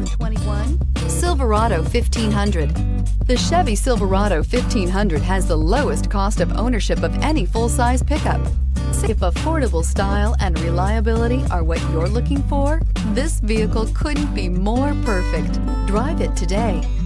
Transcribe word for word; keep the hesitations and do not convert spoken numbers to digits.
thousand twenty-one Silverado fifteen hundred. The Chevy Silverado fifteen hundred has the lowest cost of ownership of any full-size pickup. If affordable style and reliability are what you're looking for, this vehicle couldn't be more perfect. Drive it today.